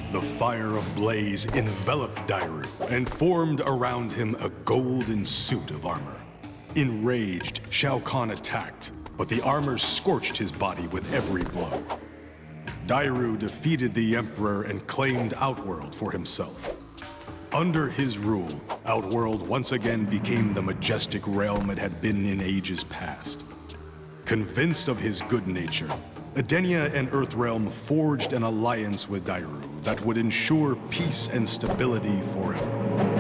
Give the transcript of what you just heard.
The fire of blaze enveloped Dairou and formed around him a golden suit of armor. Enraged, Shao Kahn attacked, but the armor scorched his body with every blow. Dairou defeated the Emperor and claimed Outworld for himself. Under his rule, Outworld once again became the majestic realm it had been in ages past. Convinced of his good nature, Edenia and Earthrealm forged an alliance with Dairou that would ensure peace and stability forever.